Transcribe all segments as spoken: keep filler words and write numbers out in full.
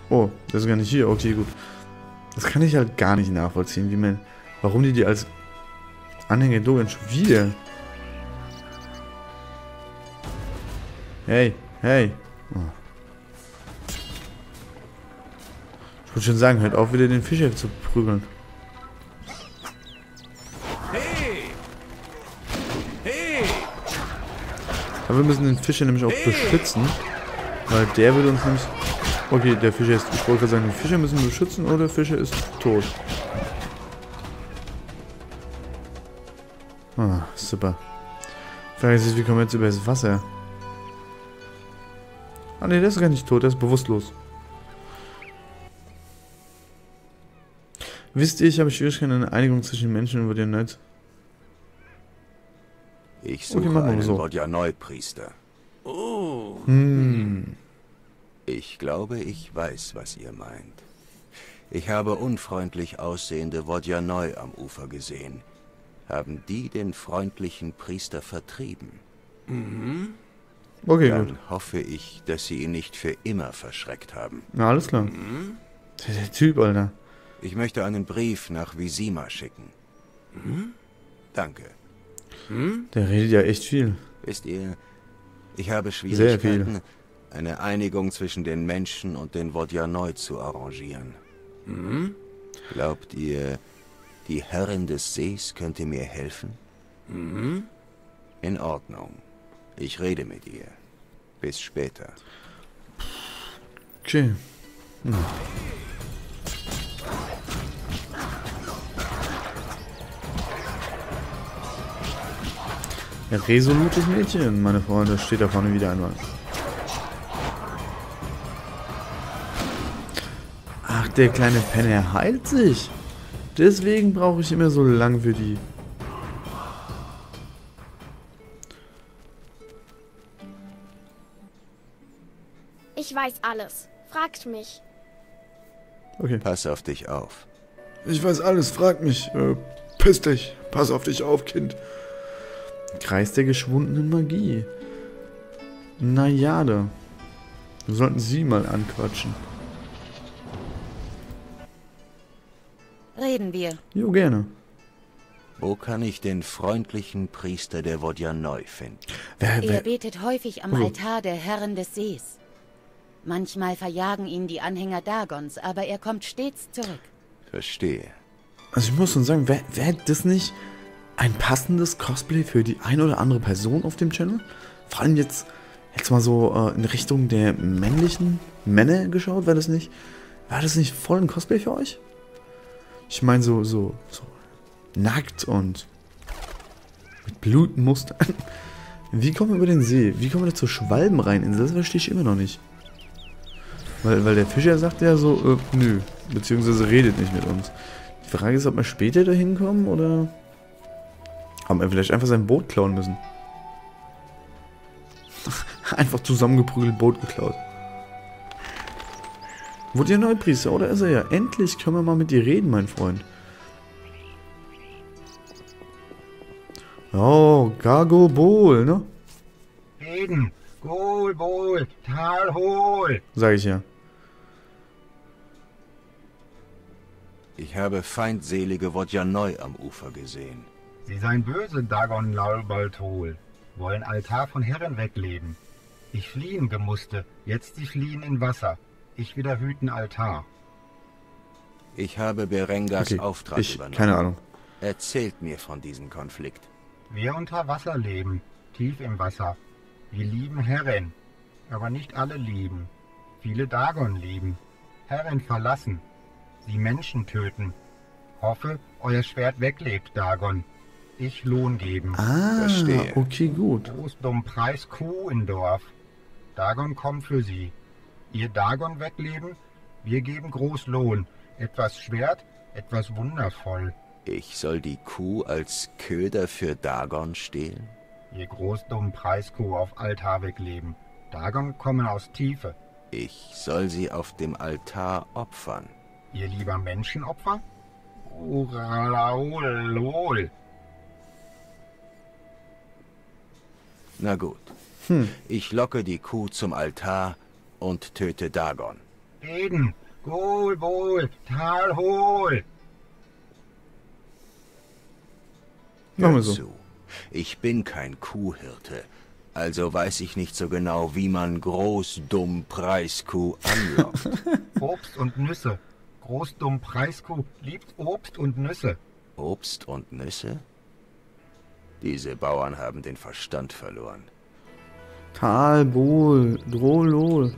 Oh, das ist gar nicht hier. Okay, gut. Das kann ich halt gar nicht nachvollziehen, wie man... Warum die die als Anhänger Dogen schon wieder... Hey, hey. Oh. Ich wollte schon sagen, hört auf, wieder den Fischer zu prügeln. Hey! Hey! Aber wir müssen den Fischer nämlich auch beschützen, weil der will uns nämlich... Okay, der Fischer ist... Ich wollte gerade sagen, den Fischer müssen wir beschützen oder der Fischer ist tot. Ah, super. Frage ist, wie kommen wir jetzt über das Wasser? Ah ne, der ist gar nicht tot, der ist bewusstlos. Wisst ihr, ich habe Schwierigkeiten in der Einigung zwischen den Menschen und Vodya Noi. Ich suche okay, einen so. Vodya Noi-Priester. Oh. Hm. Ich glaube, ich weiß, was ihr meint. Ich habe unfreundlich aussehende Vodya Noi am Ufer gesehen. Haben die den freundlichen Priester vertrieben? Mhm. Okay, Dann gut. hoffe ich, dass sie ihn nicht für immer verschreckt haben. Na, alles klar. Mhm. Der, der Typ, Alter. Ich möchte einen Brief nach Vizima schicken. Mhm. Danke. Mhm. Der redet ja echt viel. Wisst ihr, ich habe Sehr viel. Schwierigkeiten, eine Einigung zwischen den Menschen und den Vodya Noi zu arrangieren. Mhm. Glaubt ihr, die Herrin des Sees könnte mir helfen? Mhm. In Ordnung. Ich rede mit ihr. Bis später. Okay. Hm. Ein resolutes Mädchen, meine Freunde, steht da vorne wieder einmal. Ach, der kleine Penner heilt sich. Deswegen brauche ich immer so lang für die. Ich weiß alles. Fragt mich. Okay. Pass auf dich auf. Ich weiß alles, frag mich. Äh, piss dich. Pass auf dich auf, Kind. Kreis der geschwundenen Magie. Najade. Wir sollten sie mal anquatschen. Reden wir. Jo, gerne. Wo kann ich den freundlichen Priester der Vodya Noi finden? Wer, Er wer, betet häufig am Oh. Altar der Herren des Sees. Manchmal verjagen ihn die Anhänger Dagons, aber er kommt stets zurück. Verstehe. also ich muss schon sagen, wäre wär das nicht ein passendes Cosplay für die eine oder andere Person auf dem Channel? Vor allem jetzt, jetzt mal so äh, in Richtung der männlichen Männer geschaut, wäre das nicht, war das nicht voll ein Cosplay für euch? Ich meine so, so, so nackt und mit Blutmustern. Wie kommen wir über den See? Wie kommen wir da zur Schwalbenrheininsel? Das verstehe ich immer noch nicht. Weil, weil der Fischer sagt ja so, äh, nö, beziehungsweise redet nicht mit uns. Die Frage ist, ob wir später da hinkommen oder haben wir vielleicht einfach sein Boot klauen müssen. Einfach zusammengeprügelt Boot geklaut. Wurde ja Neupriester, oder ist er ja? Endlich können wir mal mit dir reden, mein Freund. Oh, Gago Bol, ne? Reden, Gol, Bol, Tal, Hol. Sag ich ja. Ich habe feindselige Vodya Noi am Ufer gesehen. Sie seien böse, Dagon Laulbaltol, wollen Altar von Herren wegleben. Ich fliehen gemusste, jetzt sie fliehen in Wasser. Ich wieder hüten Altar. Ich habe Berengas Okay, Auftrag ich, übernommen. keine Ahnung. Erzählt mir von diesem Konflikt. Wir unter Wasser leben, tief im Wasser. Wir lieben Herren, aber nicht alle lieben. Viele Dagon lieben, Herren verlassen, sie Menschen töten. Hoffe, euer Schwert weglebt, Dagon. Ich Lohn geben. Ah, Verstehe. okay, gut. Großdumm Preis Kuh in Dorf. Dagon kommt für sie. Ihr Dagon wegleben, wir geben Großlohn. Etwas Schwert, etwas wundervoll. Ich soll die Kuh als Köder für Dagon stehlen? Ihr großdummen Preiskuh auf Altar wegleben. Dagon kommen aus Tiefe. Ich soll sie auf dem Altar opfern. Ihr lieber Menschenopfer? Uralaolol. Na gut. Hm. Ich locke die Kuh zum Altar und töte Dagon. reden. Gol, Bol, Tal, hol. Machen wir Hör so. zu. Ich bin kein Kuhhirte. Also weiß ich nicht so genau, wie man groß, dumm, Preiskuh anlockt. Obst und Nüsse. Großdumm Preiskuh liebt Obst und Nüsse. Obst und Nüsse? Diese Bauern haben den Verstand verloren. Tal, Bol, Drolol.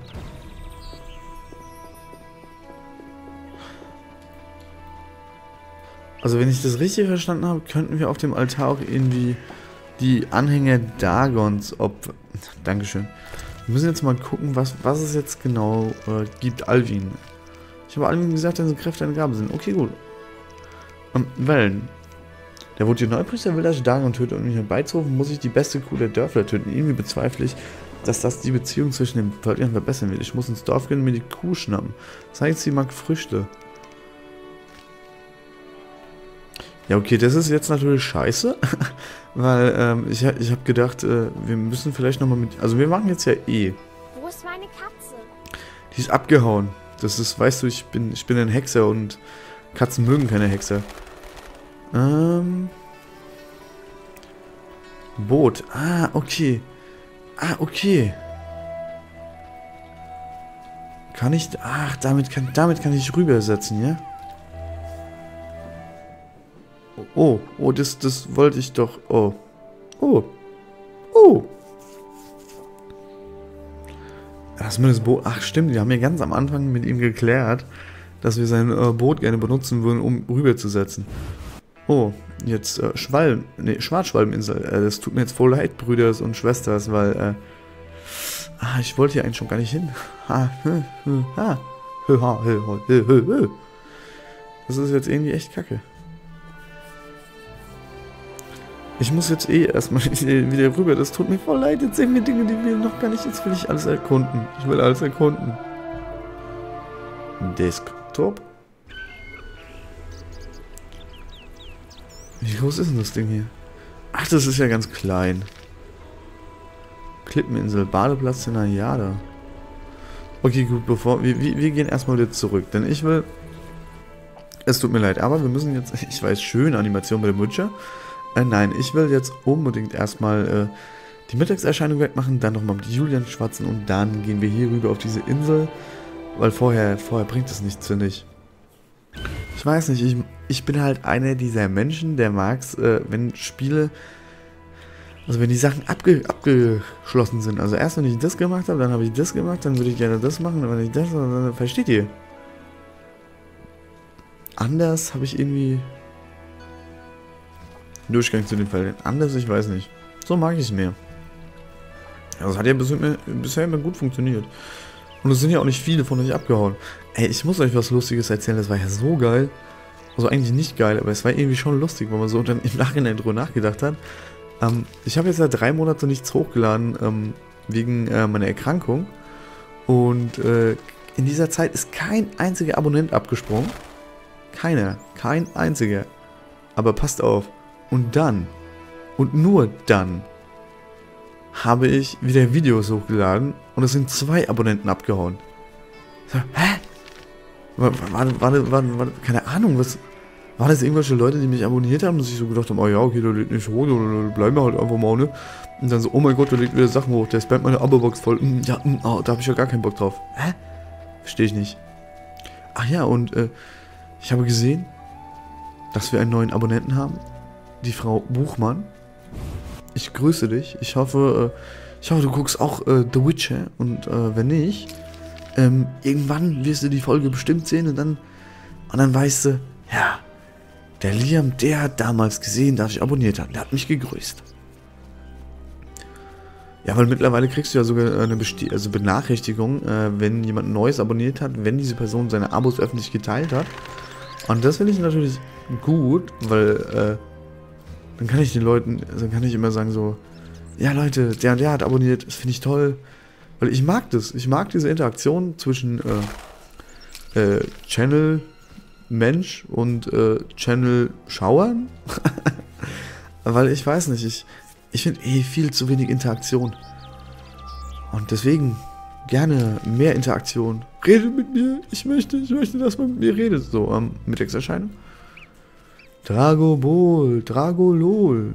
Also wenn ich das richtig verstanden habe, könnten wir auf dem Altar auch irgendwie die Anhänger Dagons ob... Dankeschön. Wir müssen jetzt mal gucken, was, was es jetzt genau äh, gibt. Alvin. Ich habe Alvin gesagt, dass seine Kräfte eine Gabe sind. Okay, gut. Ähm, Wellen. Der Woodioneupriester will, dass ich Dagon töte, um mich herbeizurufen, muss ich die beste Kuh der Dörfler töten. Irgendwie bezweifle ich, dass das die Beziehung zwischen den Völkern verbessern wird. Ich muss ins Dorf gehen und mir die Kuh schnappen. Das heißt, sie mag Früchte. Ja, okay, das ist jetzt natürlich scheiße, weil ähm, ich, ich habe gedacht, äh, wir müssen vielleicht nochmal mit... Also wir machen jetzt ja eh. Wo ist meine Katze? Die ist abgehauen. Das ist, weißt du, ich bin, ich bin ein Hexer und Katzen mögen keine Hexer. Ähm... Boot. Ah, okay. Ah, okay. Kann ich... Ach, damit kann, damit kann ich rübersetzen, ja? Oh, oh, das, das wollte ich doch. Oh. Oh. Oh. Das ist mir das Boot. Ach, stimmt, wir haben ja ganz am Anfang mit ihm geklärt, dass wir sein äh, Boot gerne benutzen würden, um rüberzusetzen. Oh, jetzt äh, Schwalm. Ne, Schwarzschwalbeninsel. Äh, das tut mir jetzt voll leid, Brüders und Schwesters, weil, äh. Ah, ich wollte hier eigentlich schon gar nicht hin. Ha, hö, hö, ha. Hö, ha, hö, hö, hö, hö. Das ist jetzt irgendwie echt kacke. Ich muss jetzt eh erstmal wieder rüber. Das tut mir voll leid. Jetzt sehen wir Dinge, die wir noch gar nicht... Jetzt will ich alles erkunden. Ich will alles erkunden. Desktop. Wie groß ist denn das Ding hier? Ach, das ist ja ganz klein. Klippeninsel, Badeplatz in Ayada. Okay, gut, bevor... Wir, wir, wir gehen erstmal wieder zurück. Denn ich will... Es tut mir leid, aber wir müssen jetzt... Ich weiß, schöne Animation bei der Witcher. Äh, nein, ich will jetzt unbedingt erstmal äh, die Mittagserscheinung wegmachen, dann nochmal mit Julian schwatzen und dann gehen wir hier rüber auf diese Insel, weil vorher, vorher bringt es nichts, finde ich. Ich weiß nicht, ich, ich bin halt einer dieser Menschen, der mag es, äh, wenn Spiele, also wenn die Sachen abge, abgeschlossen sind. Also erst wenn ich das gemacht habe, dann habe ich das gemacht, dann würde ich gerne das machen, und wenn ich das, dann versteht ihr? Anders habe ich irgendwie... Durchgang zu den Feldern. Anders, ich weiß nicht. So mag ich es mehr. Das hat ja bisher, bisher immer gut funktioniert. Und es sind ja auch nicht viele von euch abgehauen. Ey, ich muss euch was Lustiges erzählen. Das war ja so geil. Also eigentlich nicht geil, aber es war irgendwie schon lustig, weil man so dann im Nachhinein drüber nachgedacht hat. Ähm, ich habe jetzt seit drei Monaten nichts hochgeladen, ähm, wegen äh, meiner Erkrankung. Und äh, in dieser Zeit ist kein einziger Abonnent abgesprungen. Keiner. Kein einziger. Aber passt auf. Und dann, und nur dann, habe ich wieder Videos hochgeladen und es sind zwei Abonnenten abgehauen. So, hä? War, war, war, war, war, keine Ahnung, was... Waren das irgendwelche Leute, die mich abonniert haben, dass ich so gedacht habe, oh ja, okay, der lädt nicht hoch, oder bleiben wir halt einfach mal, ne? Und dann so, oh mein Gott, der legt wieder Sachen hoch, der spammt meine Abo-Box voll. Ja, oh, da habe ich ja gar keinen Bock drauf. Hä? Verstehe ich nicht. Ach ja, und äh, ich habe gesehen, dass wir einen neuen Abonnenten haben. Die Frau Buchmann. Ich grüße dich. Ich hoffe, äh, ich hoffe, du guckst auch äh, The Witcher. Und äh, wenn nicht, ähm, irgendwann wirst du die Folge bestimmt sehen und dann, und dann weißt du, ja, der Liam, der hat damals gesehen, dass ich abonniert habe. Der hat mich gegrüßt. Ja, weil mittlerweile kriegst du ja sogar eine Besti also Benachrichtigung, äh, wenn jemand Neues abonniert hat, wenn diese Person seine Abos öffentlich geteilt hat. Und das finde ich natürlich gut, weil, äh, dann kann ich den Leuten, dann kann ich immer sagen so, ja Leute, der und der hat abonniert, das finde ich toll. Weil ich mag das, ich mag diese Interaktion zwischen äh, äh, Channel Mensch und äh, Channel Schauern. Weil ich weiß nicht, ich, ich finde eh viel zu wenig Interaktion. Und deswegen Gerne mehr Interaktion. Rede mit mir. Ich möchte, ich möchte, dass man mit mir redet. So, ähm, Mittagserscheinung. Dragobol, Dragolol.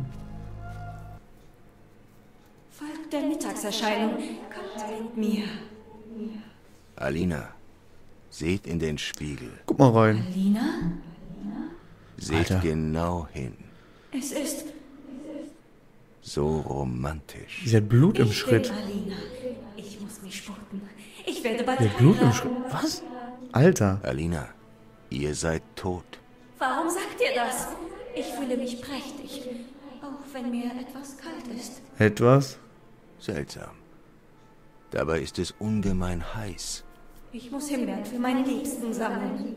Folgt der Mittagserscheinung. Kommt mit mir. Alina, seht in den Spiegel. Guck mal rein. Alina? Seht Alter. genau hin. Es ist... So romantisch. Sie hat Blut im ich Schritt. bin Alina. Ich muss mich sputen. Ich werde bald Sie hat Blut im heiraten. Schritt. Was? Alter. Alina, ihr seid tot. Warum sagt ihr das? Ich fühle mich prächtig. Auch wenn mir etwas kalt ist. Etwas? Seltsam. Dabei ist es ungemein heiß. Ich muss Himbeeren für meinen Liebsten sammeln.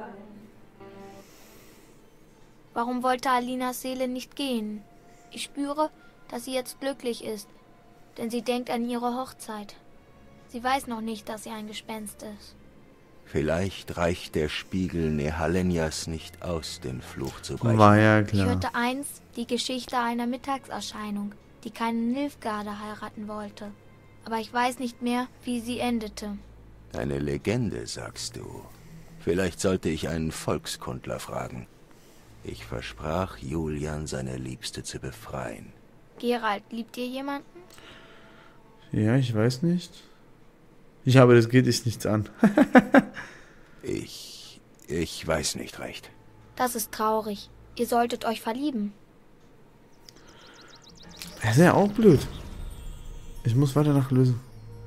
Warum wollte Alinas Seele nicht gehen? Ich spüre, dass sie jetzt glücklich ist, denn sie denkt an ihre Hochzeit. Sie weiß noch nicht, dass sie ein Gespenst ist. Vielleicht reicht der Spiegel Nehalenjas nicht aus, den Fluch zu brechen. War ja Ich klar. hörte einst die Geschichte einer Mittagserscheinung, die keine Nilfgaarde heiraten wollte. Aber ich weiß nicht mehr, wie sie endete. Eine Legende, sagst du. Vielleicht sollte ich einen Volkskundler fragen. Ich versprach Julian, seine Liebste zu befreien. Geralt, liebt ihr jemanden? Ja, ich weiß nicht. Ich habe, das geht dich nichts an. Ich... ich weiß nicht recht. Das ist traurig. Ihr solltet euch verlieben. Das ist ja auch blöd. Ich muss weiter nachlösen.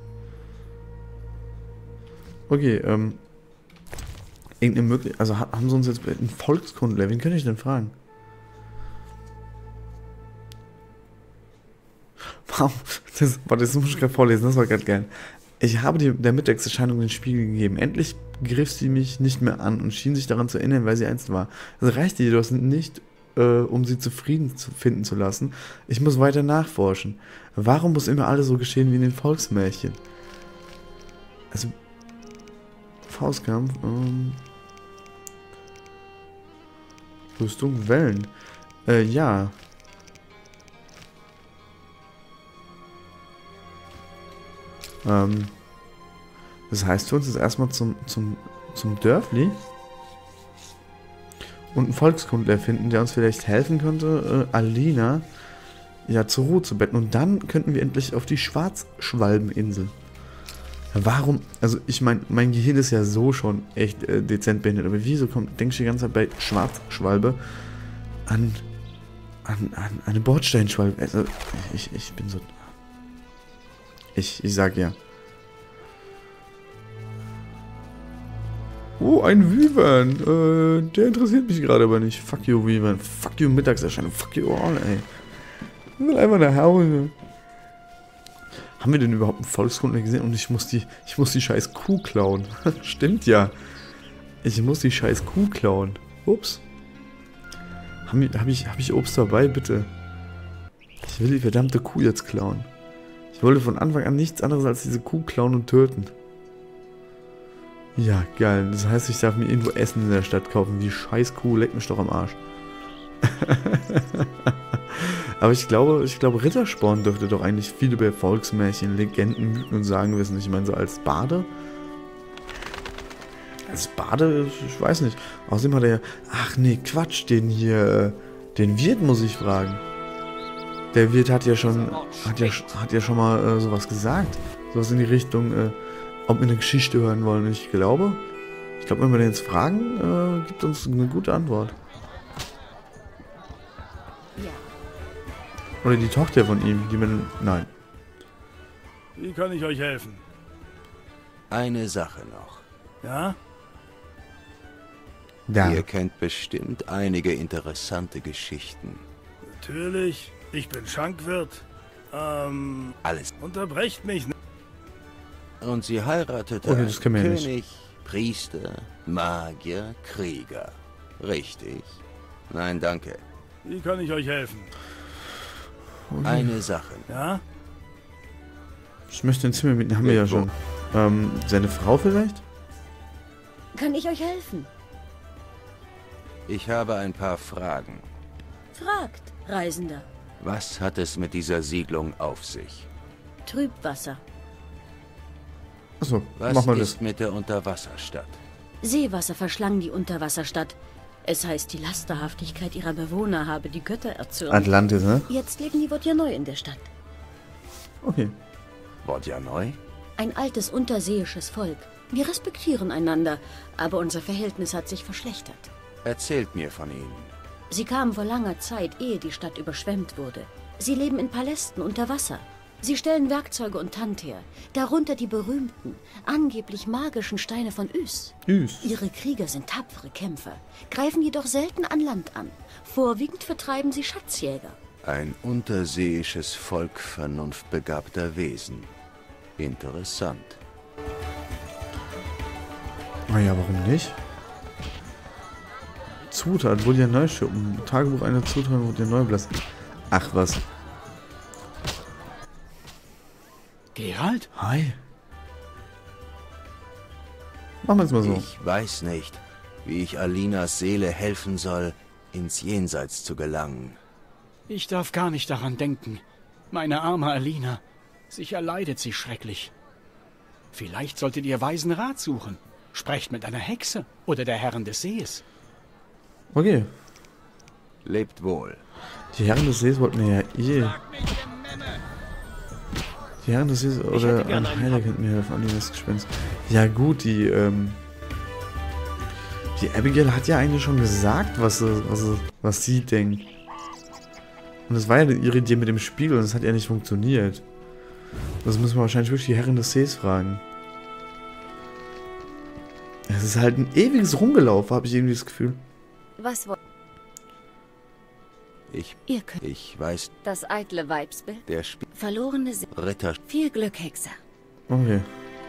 Okay, ähm. Irgendeine Möglichkeit. Also ha- haben sie uns jetzt einen Volkskundler. Wen könnte ich denn fragen? Wow. Das, warte, das muss ich gerade vorlesen. Das war gerade geil. Ich habe die, der Mittagserscheinung den Spiegel gegeben. Endlich griff sie mich nicht mehr an und schien sich daran zu erinnern, weil sie einst war. Das reichte jedoch nicht, äh, um sie zufrieden zu finden zu lassen. Ich muss weiter nachforschen. Warum muss immer alles so geschehen wie in den Volksmärchen? Also, Faustkampf, ähm, Rüstung, Wellen. Äh, ja. Ähm, das heißt für uns jetzt erstmal zum, zum, zum Dörfli und einen Volkskundler finden, der uns vielleicht helfen könnte, äh, Alina ja zur Ruhe zu betten. Und dann könnten wir endlich auf die Schwarzschwalbeninsel. Ja, warum? Also ich meine, mein Gehirn ist ja so schon echt äh, dezent behindert, aber wieso kommt, denke ich die ganze Zeit bei Schwarzschwalbe an, an, an eine Bordsteinschwalbe? Also ich, ich bin so... Ich, ich sag ja. Oh, ein Wyvern. Äh, der interessiert mich gerade aber nicht. Fuck you, Wyvern. Fuck you, Mittagserscheinung. Fuck you all, ey. Ich will einfach nach Hause. Haben wir denn überhaupt einen Volkskundler gesehen? Und ich muss die, ich muss die scheiß Kuh klauen. Stimmt ja. Ich muss die scheiß Kuh klauen. Ups. Habe hab ich, hab ich Obst dabei, bitte? Ich will die verdammte Kuh jetzt klauen. Ich wollte von Anfang an nichts anderes als diese Kuh klauen und töten. Ja, geil. Das heißt, ich darf mir irgendwo Essen in der Stadt kaufen. Die scheiß Kuh leckt mich doch am Arsch. Aber ich glaube, ich glaube, Rittersporn dürfte doch eigentlich viel über Volksmärchen, Legenden, Mythen und Sagen wissen. Ich meine, so als Bade? Als Bade? Ich weiß nicht. Außerdem hat er ja... Ach nee, Quatsch, den hier... Den Wirt muss ich fragen. Der Wirt hat ja schon... Hat ja, hat ja schon mal äh, sowas gesagt. Sowas in die Richtung... Äh, ob wir eine Geschichte hören wollen. Und ich glaube... Ich glaube, wenn wir den jetzt fragen, äh, gibt uns eine gute Antwort. Ja. Oder die Tochter von ihm, die man... Nein. Wie kann ich euch helfen? Eine Sache noch. Ja? Da. Ihr kennt bestimmt einige interessante Geschichten. Natürlich. Ich bin Schankwirt. Ähm, Alles. unterbrecht mich nicht. Und sie heiratete Okay, das kennen wir ja einen nicht. König, Priester, Magier, Krieger. Richtig? Nein, danke. Wie kann ich euch helfen? Eine Sache. Ja? Ich möchte ein Zimmer mieten, haben wir ja schon. Ähm, seine Frau vielleicht? Kann ich euch helfen? Ich habe ein paar Fragen. Fragt, Reisender. Was hat es mit dieser Siedlung auf sich? Trübwasser. Achso, Was mach mal ist das. mit der Unterwasserstadt? Seewasser verschlang die Unterwasserstadt. Es heißt, die Lasterhaftigkeit ihrer Bewohner habe die Götter erzürnt. Atlantis, ne? Jetzt leben die Wodjanoi in der Stadt. Okay. Wodjanoi? Ein altes unterseeisches Volk. Wir respektieren einander, aber unser Verhältnis hat sich verschlechtert. Erzählt mir von ihnen. Sie kamen vor langer Zeit, ehe die Stadt überschwemmt wurde. Sie leben in Palästen unter Wasser. Sie stellen Werkzeuge und Tand her, darunter die berühmten, angeblich magischen Steine von Ys. Üs. Ihre Krieger sind tapfere Kämpfer, greifen jedoch selten an Land an. Vorwiegend vertreiben sie Schatzjäger. Ein unterseeisches Volk vernunftbegabter Wesen. Interessant. Naja, warum nicht? Zutat, wurde ja neu schuppen. Tagebuch einer Zutat wurde ja neu belassen. Ach was. Geralt? Hi. Machen wir es mal so. Ich weiß nicht, wie ich Alinas Seele helfen soll, ins Jenseits zu gelangen. Ich darf gar nicht daran denken. Meine arme Alina. Sicher leidet sie schrecklich. Vielleicht solltet ihr weisen Rat suchen. Sprecht mit einer Hexe oder der Herren des Sees. Okay. Lebt wohl. Die Herren des Sees wollten mir ja eh. Die Herren des Sees oder ein Heiler könnten mir helfen, an das Gespenst. Ja gut, die, ähm. Die Abigail hat ja eigentlich schon gesagt, was sie, was sie, was sie denkt. Und das war ja ihre Idee mit dem Spiegel und das hat ja nicht funktioniert. Das müssen wir wahrscheinlich wirklich die Herren des Sees fragen. Es ist halt ein ewiges Rumgelaufen, habe ich irgendwie das Gefühl. Was wollt Ich, Ihr könnt ich weiß, das eitle Weibsbild? der Sp verlorene Se Ritter... Viel Glück, Hexer. Okay.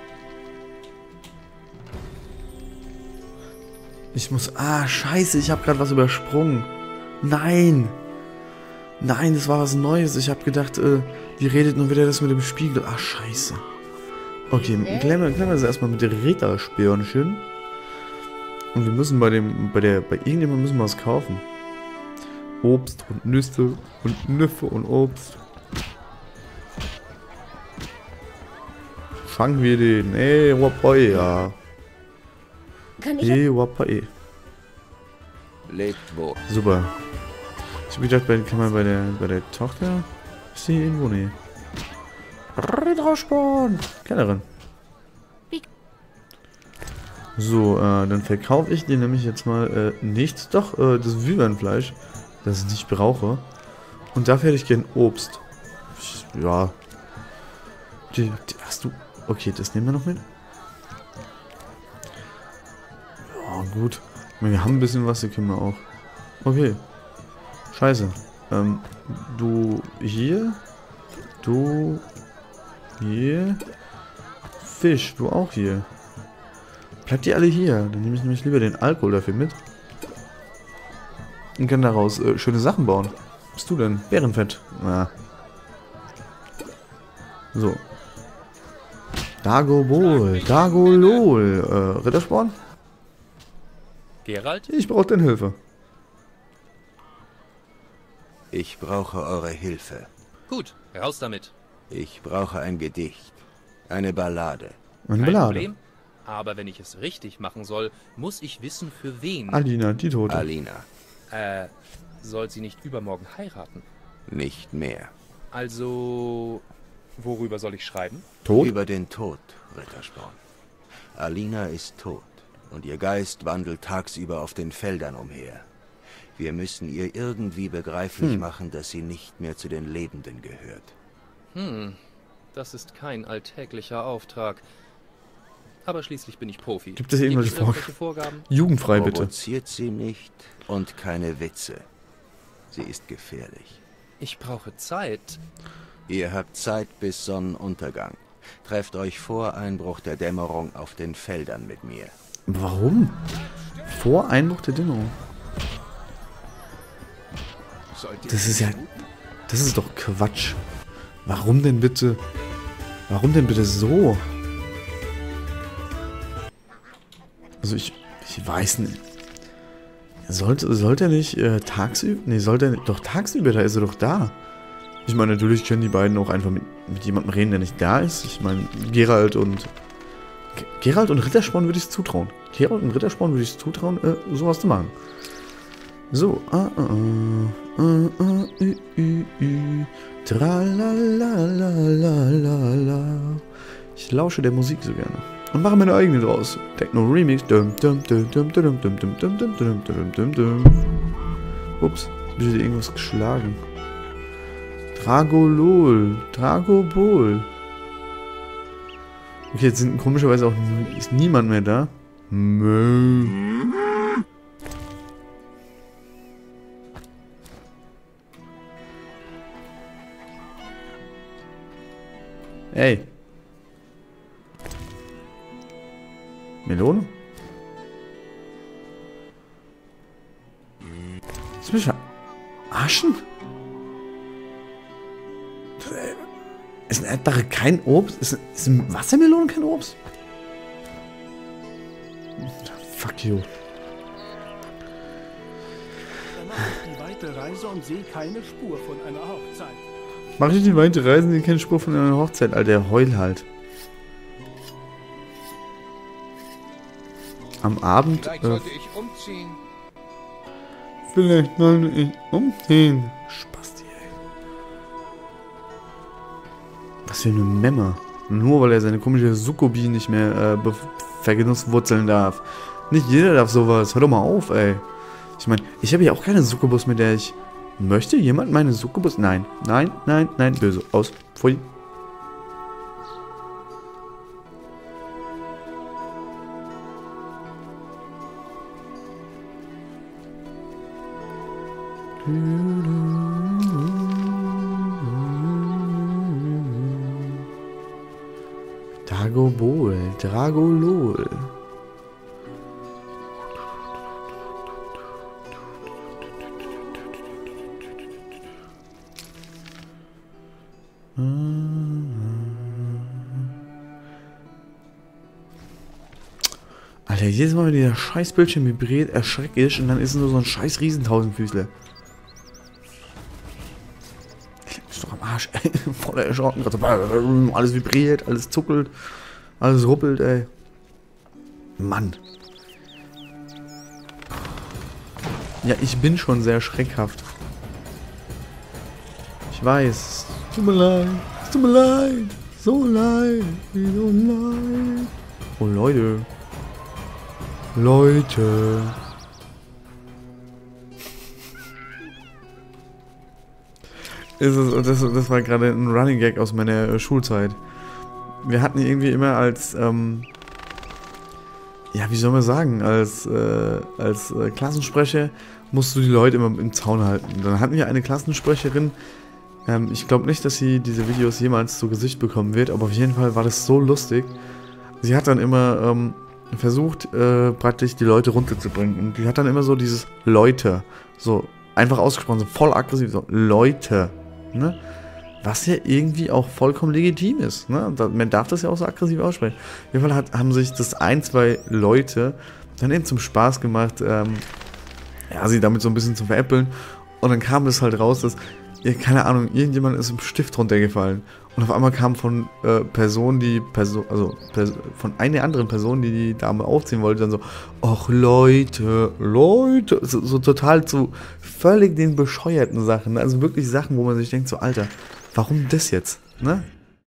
Ich muss... Ah, scheiße, ich habe gerade was übersprungen. Nein. Nein, das war was Neues. Ich habe gedacht, äh, die redet nur wieder das mit dem Spiegel. Ah, scheiße. Okay, klären wir, klären wir das erstmal mit der Ritterspirnchen. Und wir müssen bei dem... Bei der... Bei irgendjemandem müssen wir was kaufen. Obst und Nüsse und Nüffe und Obst. Fangen wir den. Ey, Wapoya. kann ich Ey, Wapoya. Lebt wohl. Super. Ich hab gedacht, bei, kann man bei der bei der Tochter. Ist die irgendwo? Nee. Rittersporn. Kennerin. So, äh, dann verkaufe ich dir nämlich jetzt mal äh, nicht. Doch, äh, das Wühlweinfleisch, das ich nicht brauche. Und dafür hätte ich gern Obst. Ja. Die, die, hast du... Okay, das nehmen wir noch mit. Ja, gut. Wir haben ein bisschen was, die können wir auch. Okay. Scheiße. Ähm, du hier. Du hier. Fisch, du auch hier. Bleibt ihr alle hier? Dann nehme ich nämlich lieber den Alkohol dafür mit. Und kann daraus äh, schöne Sachen bauen. Was bist du denn? Bärenfett. Na. So. Dagobol. Dagolol. Äh, Rittersporn? Geralt? Ich brauche deine Hilfe. Ich brauche eure Hilfe. Gut, raus damit. Ich brauche ein Gedicht. Eine Ballade. Eine Kein Ballade. Problem. Aber wenn ich es richtig machen soll, muss ich wissen, für wen. Alina, die Tote. Alina. Äh, soll sie nicht übermorgen heiraten? Nicht mehr. Also, worüber soll ich schreiben? Tot? Über den Tod, Rittersporn. Alina ist tot und ihr Geist wandelt tagsüber auf den Feldern umher. Wir müssen ihr irgendwie begreiflich Hm. machen, dass sie nicht mehr zu den Lebenden gehört. Hm, das ist kein alltäglicher Auftrag. Aber schließlich bin ich Profi. Gibt es irgendwelche Vor- irgendwelche Vorgaben? Jugendfrei, bitte. Provoziert sie nicht und keine Witze. Sie ist gefährlich. Ich brauche Zeit. Ihr habt Zeit bis Sonnenuntergang. Trefft euch vor Einbruch der Dämmerung auf den Feldern mit mir. Warum? Vor Einbruch der Dämmerung. Das ist ja... Das ist doch Quatsch. Warum denn bitte... Warum denn bitte so? Also ich... Ich weiß nicht. Sollte, sollte er nicht äh, tagsüber... Nee, sollte er nicht... Doch tagsüber, da ist er doch da. Ich meine, natürlich können die beiden auch einfach mit, mit jemandem reden, der nicht da ist. Ich meine, Geralt und Geralt und Rittersporn würde ich es zutrauen. Geralt und Rittersporn würde ich es zutrauen, äh, sowas zu machen. So. Ah, ah, ah, ah, ah, ü, ü, ü. Tralalalala. Ich lausche der Musik so gerne. Und mache meine eigene draus. Techno-Remix. Ups, jetzt bin ich wieder irgendwas geschlagen. Dragolol. Dragobol. Okay, jetzt sind komischerweise auch ist niemand mehr da. Mö. Ey. Melone? Willst du mich verarschen? Ist eine Erdbeere kein Obst? Ist, ist eine Wassermelone kein Obst? Fuck you. Die weite Reise und sehe keine Spur von einer Hochzeit. Mach ich die weite Reise und sehe keine Spur von einer Hochzeit, Alter. Heul halt. Am Abend. Vielleicht äh, sollte ich umziehen. Vielleicht sollte ich umziehen. Spasti, ey. Was für eine Memme. Nur weil er seine komische Succubi nicht mehr äh, vergenusswurzeln darf. Nicht jeder darf sowas. Hör doch mal auf, ey. Ich meine, ich habe ja auch keine Succubus, mit der ich... Möchte jemand meine Succubus? Nein. Nein, nein, nein. Böse. Aus. Pfui. Dragobol, Dragolol. Alter, jedes Mal, wenn dieser scheiß Bildschirm vibriert, erschreck ich und dann ist es nur so ein scheiß Riesentausendfüßler. Ist doch am Arsch, ey. Voller Erschrocken. Alles vibriert, alles zuckelt, alles ruppelt, ey. Mann. Ja, ich bin schon sehr schreckhaft. Ich weiß. Tut mir leid. Tut mir leid. So leid. So leid. Oh, Leute. Leute. Ist es, das, das war gerade ein Running Gag aus meiner äh, Schulzeit. Wir hatten irgendwie immer als, ähm, ja, wie soll man sagen, als, äh, als äh, Klassensprecher musst du die Leute immer im Zaun halten. Dann hatten wir eine Klassensprecherin, ähm, ich glaube nicht, dass sie diese Videos jemals zu Gesicht bekommen wird, aber auf jeden Fall war das so lustig. Sie hat dann immer, ähm, versucht, äh, praktisch die Leute runterzubringen. Und die hat dann immer so dieses Leute, so einfach ausgesprochen, so voll aggressiv, so Leute, ne? Was ja irgendwie auch vollkommen legitim ist, ne? Man darf das ja auch so aggressiv aussprechen. Auf jeden Fall hat, haben sich das ein, zwei Leute dann eben zum Spaß gemacht, ähm, ja, sie damit so ein bisschen zu veräppeln. Und dann kam es halt raus, dass, ja, keine Ahnung, irgendjemand ist im Stift runtergefallen. Und auf einmal kam von äh, Person, die Person, also Pers von einer anderen Person, die die Dame aufziehen wollte, dann so, ach Leute, Leute, so, so total zu völlig den bescheuerten Sachen, also wirklich Sachen, wo man sich denkt, so Alter, warum das jetzt, ne?